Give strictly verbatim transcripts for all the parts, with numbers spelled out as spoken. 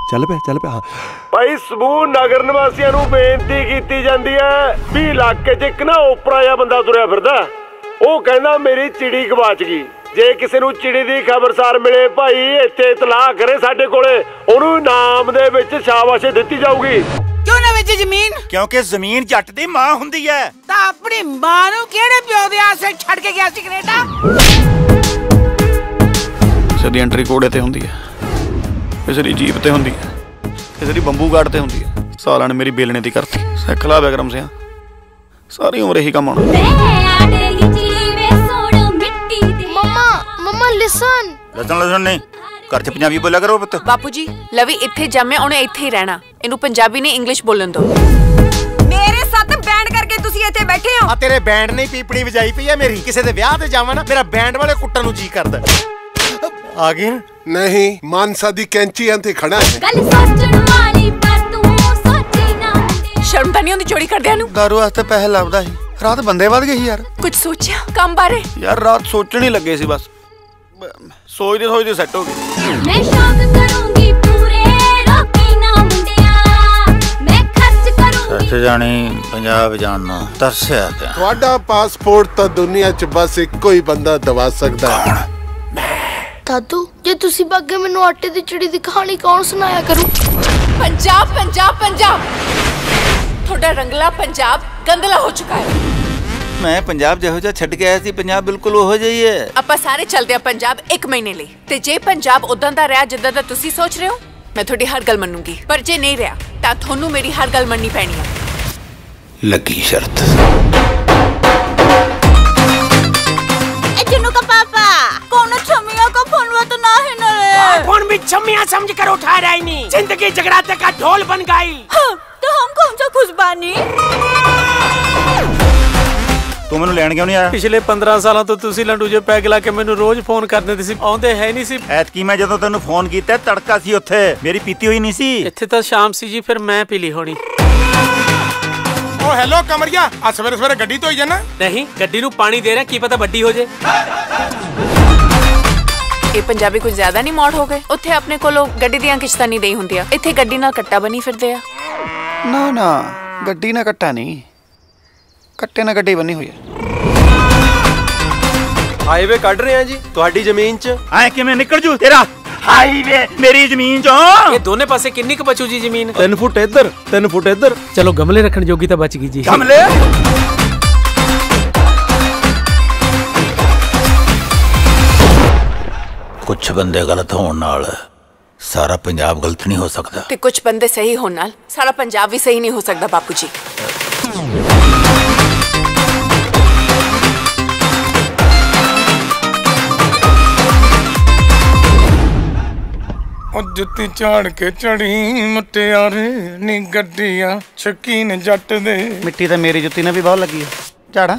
चल पे चल पे हाँ भाई समूह नगर निवासियों नूं बेनती कीती जांदी है भी इलाके च एक ना ओपरा जिहा बंदा तुरिया फिरदा ਉਹ ਕਹਿੰਦਾ मेरी चिड़ी गवाच गई जे किसी नूं चिड़ी दी खबरसार मिले भाई इत्थे इतलाह करे साडे कोले ओनू इनाम दे विच शाबाशी दित्ती जाऊगी क्यों ना विच जमीन क्योंकि जमीन जट दी मां हुंदी है तां अपनी मां नूं किहड़े प्यो दे आसे छड़ के गया सी कनेडा ਕਿਸੇ ਦੀ ਐਂਟਰੀ ਕੋੜੇ ਤੇ ਹੁੰਦੀ ਹੈ ਕਿਸੇ ਦੀ ਜੀਪ ਤੇ ਹੁੰਦੀ ਹੈ ਕਿਸੇ ਦੀ ਬੰਬੂ ਗਾਰਡ ਤੇ ਹੁੰਦੀ ਹੈ ਸਾਲਾਂ ਨੇ ਮੇਰੀ ਬੇਲਣੇ ਦੀ ਕਰਤੀ ਸਿੱਖ ਲਾ ਬੇਗਰਮ ਸਿਆ ਸਾਰੀ ਉਮਰ ਇਹੀ ਕੰਮ ਆਉਣਾ मम्मा मम्मा लिसन लसन लसन नहीं घर च पंजाबी बोला करो पुत्त बापू जी लवी इत्थे जम्मे उन्हें इत्थे ही रहना इनू पंजाबी नहीं इंग्लिश बोलन दो मेरे साथ बैंड करके तुसी इत्थे बैठे हो आ तेरे बैंड ने पीपड़ी वजाई पई है मेरी किसी दे ब्याह ते जावां ना मेरा बैंड वाले कुट्टन नूं जी करदा आ गए नहीं मानसा दी कैंचियां ते खड़ा है गल सोचण वाली पर तू सोची ना शर्म तां नहीं होंदी चोरी करदियां नूं दारू वास्ते पैसे ਲੱਭਦਾ ਸੀ ਰਾਤ ਬੰਦੇ ਵੱਧ ਗਏ ਸੀ ਯਾਰ कुछ सोचा काम बारे ਯਾਰ ਰਾਤ ਸੋਚਣ ਹੀ ਲੱਗੇ ਸੀ ਬਸ ਸੋਚਦੇ ਸੋਚਦੇ ਸੈੱਟ ਹੋ ਗਏ मैं शौक करूंगी पूरे रोकी ना मुंडिया मैं खर्च करूंगी सच जानी पंजाब जानना तरसिया ते ਤੁਹਾਡਾ ਪਾਸਪੋਰਟ ਤਾਂ ਦੁਨੀਆ 'ਚ ਬਸ ਇੱਕੋ ਹੀ ਬੰਦਾ ਦਵਾ ਸਕਦਾ ਹੈ दादू जे तुसी बागे मेनू आटे दी चिड़ी दी कहानी कौन सुनाया करूं पंजाब पंजाब पंजाब थोड़ा रंगला पंजाब गंदला हो चुका है मैं पंजाब ਜਿਹੋ ਜਿਹਾ ਛੱਡ ਕੇ ਆਇਆ ਸੀ ਪੰਜਾਬ ਬਿਲਕੁਲ ਉਹੋ ਜਿਹੀ ਹੈ ਆਪਾਂ ਸਾਰੇ ਚੱਲਦੇ ਆ ਪੰਜਾਬ ਇੱਕ ਮਹੀਨੇ ਲਈ ਤੇ ਜੇ ਪੰਜਾਬ ਉਦਾਂ ਦਾ ਰਿਹਾ ਜਿੱਦਾਂ ਦਾ ਤੁਸੀਂ ਸੋਚ ਰਹੇ ਹੋ ਮੈਂ ਤੁਹਾਡੀ ਹਰ ਗੱਲ ਮੰਨੂਗੀ ਪਰ ਜੇ ਨਹੀਂ ਰਿਹਾ ਤਾਂ ਤੁਹਾਨੂੰ ਮੇਰੀ ਹਰ ਗੱਲ ਮੰਨਣੀ ਪੈਣੀ ਹੈ ਲੱਗੀ ਸ਼ਰਤ जिन्नू का पापा कौन छमिया का फोन वो तो ना है ना फोन भी छमिया समझ कर उठा रहा ही नहीं जिंदगी जगराते का ढोल बन गई हाँ, तो हम कौन सा खुशबानी ਤੂੰ ਮੈਨੂੰ ਲੈਣ ਕਿਉਂ ਨਹੀਂ ਆਇਆ ਪਿਛਲੇ ਪੰਦਰਾਂ ਸਾਲਾਂ ਤੋਂ ਤੁਸੀਂ ਲੰਡੂ ਜੇ ਪੈਗ ਲਾ ਕੇ ਮੈਨੂੰ ਰੋਜ਼ ਫੋਨ ਕਰਦੇ ਸੀ ਆਉਂਦੇ ਹੈ ਨਹੀਂ ਸੀ ਐਤਕੀ ਮੈਂ ਜਦੋਂ ਤੈਨੂੰ ਫੋਨ ਕੀਤਾ ਤੜਕਾ ਸੀ ਉੱਥੇ ਮੇਰੀ ਪੀਤੀ ਹੋਈ ਨਹੀਂ ਸੀ ਇੱਥੇ ਤਾਂ ਸ਼ਾਮ ਸੀ ਜੀ ਫਿਰ ਮੈਂ ਪੀ ਲਈ ਹੋਣੀ ओ हेलो कमरिया आ सवेरे सवेरे गड्डी धोई जाना नहीं गड्डी ਨੂੰ ਪਾਣੀ ਦੇ ਰਿਹਾ ਕੀ ਪਤਾ ਵੱਡੀ ਹੋ ਜੇ ਇਹ ਪੰਜਾਬੀ ਕੁਝ ਜ਼ਿਆਦਾ ਨਹੀਂ ਮੌੜ ਹੋ ਗਏ ਉੱਥੇ ਆਪਣੇ ਕੋਲੋਂ ਗੱਡੀ ਦੀਆਂ ਕਿਸ਼ਤਾਂ ਨਹੀਂ ਦੇਈ ਹੁੰਦੀਆਂ ਇੱਥੇ ਗੱਡੀ ਨਾਲ ਕੱਟਾ ਬਣੀ ਫਿਰਦੇ ਆ ਨਾ ਨਾ ਗੱਡੀ ਨਾਲ ਕੱਟਾ ਨਹੀਂ ਕੱਟੇ ਨਾਲ ਗੱਡੀ ਬੰਨੀ ਹੋਈ ਹੈ हाईवे ਕੱਢ ਰਹੇ ਆ ਜੀ ਤੁਹਾਡੀ ਜ਼ਮੀਨ 'ਚ ਐ ਕਿਵੇਂ ਨਿਕਲ ਜੂ ਤੇਰਾ ਹਾਈਵੇ ਮੇਰੀ ਜ਼ਮੀਨ 'ਚੋਂ ਇਹ ਦੋਨੇ ਪਾਸੇ ਕਿੰਨੀ ਕੁ ਬਚੂ ਜੀ ਜ਼ਮੀਨ ਤਿੰਨ ਫੁੱਟ ਇੱਧਰ ਤਿੰਨ ਫੁੱਟ ਇੱਧਰ ਚਲੋ ਗਮਲੇ ਰੱਖਣ ਜੋਗੀ ਤਾਂ ਬਚ ਗਈ ਜੀ ਗਮਲੇ ਕੁਝ ਬੰਦੇ ਗਲਤ ਹੋਣ ਨਾਲ ਸਾਰਾ ਪੰਜਾਬ ਗਲਤ ਨਹੀਂ ਹੋ ਸਕਦਾ ਤੇ ਕੁਝ ਬੰਦੇ ਸਹੀ ਹੋਣ ਨਾਲ ਸਾਰਾ ਪੰਜਾਬ ਵੀ ਸਹੀ ਨਹੀਂ ਹੋ ਸਕਦਾ ਬਾਪੂ ਜੀ जुत्ती झाड़ के चढ़ी मुटियारे नी गड्डियां शकीन जट दे ਮਿੱਟੀ ਤਾਂ ਮੇਰੀ ਜੁੱਤੀ ਨਾਲ ਵੀ ਬਹੁਤ ਲੱਗੀ ਹੈ ਝਾੜਾ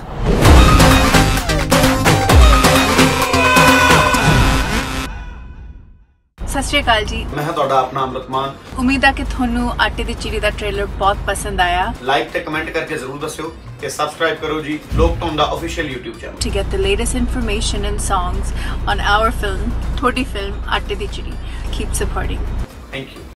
ਸਤਿ ਸ਼੍ਰੀ ਅਕਾਲ ਜੀ ਮੈਂ ਹਾਂ ਤੁਹਾਡਾ ਆਪਣਾ ਅਮਰਤ ਮਾਨ ਉਮੀਦ ਹੈ ਕਿ ਤੁਹਾਨੂੰ ਆਟੇ ਦੀ ਚਿੜੀ ਦਾ ਟ੍ਰੇਲਰ ਬਹੁਤ ਪਸੰਦ ਆਇਆ ਲਾਈਕ ਤੇ ਕਮੈਂਟ ਕਰਕੇ ਜ਼ਰੂਰ ਦੱਸਿਓ ਤੇ ਸਬਸਕ੍ਰਾਈਬ ਕਰੋ ਜੀ ਲੋਕਟੋਨ ਦਾ official YouTube channel to get the latest information and songs on our film, ਤੁਹਾਡੀ film ਆਟੇ ਦੀ ਚਿੜੀ. Keep supporting. Thank you